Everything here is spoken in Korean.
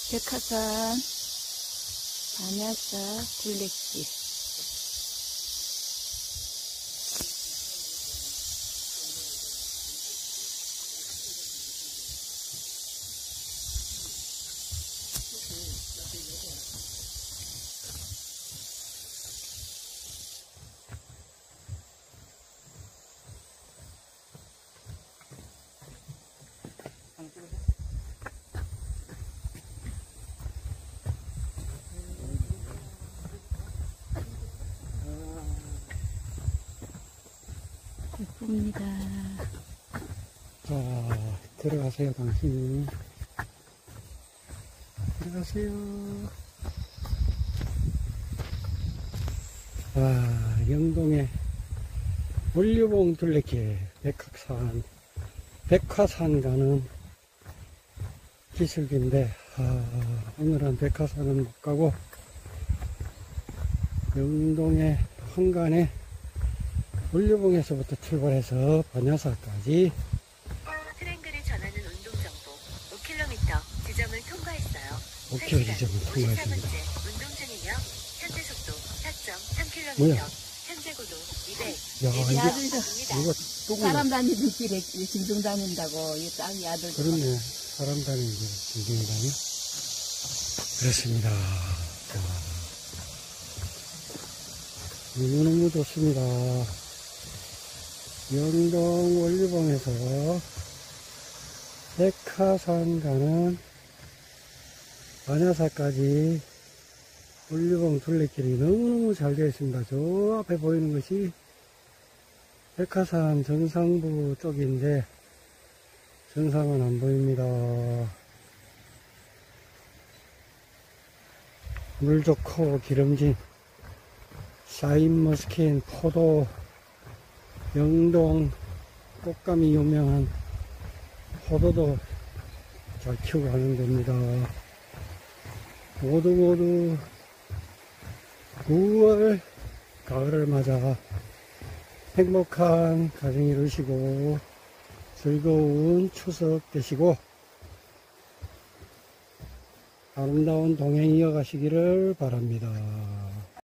백화산 반야사 둘레길. 예쁩니다. 자, 들어가세요, 당신이. 들어가세요. 와, 영동의 원류봉 둘레길, 백화산 가는 기슭인데, 오늘은 백화산은 못 가고, 영동의 한간에 원류봉에서부터 출발해서 반야사까지 트랭글을 전하는 운동정보 5km 지점을 통과했어요. 5km 지점을 통과했습니다. 운동 중이며 현재 속도 4.3km, 뭐야? 현재 고도 200. 야, 야들도 이거 똥이야. 사람 다니는 길에 징종 다닌다고 이 딱 야들. 그렇네. 사람 다니는 길 진경이 다니. 그렇습니다. 자, 너무너무 좋습니다. 영동 원류봉에서 백화산 가는 반야사까지 원류봉 둘레길이 너무너무 잘 되어 있습니다. 저 앞에 보이는 것이 백화산 정상부 쪽인데 정상은 안 보입니다. 물 좋고 기름진 샤인머스킨, 포도, 영동 꽃감이 유명한 포도도 잘 키우고 하는 데입니다. 모두 9월 가을을 맞아 행복한 가정 이루시고 즐거운 추석 되시고 아름다운 동행 이어가시기를 바랍니다.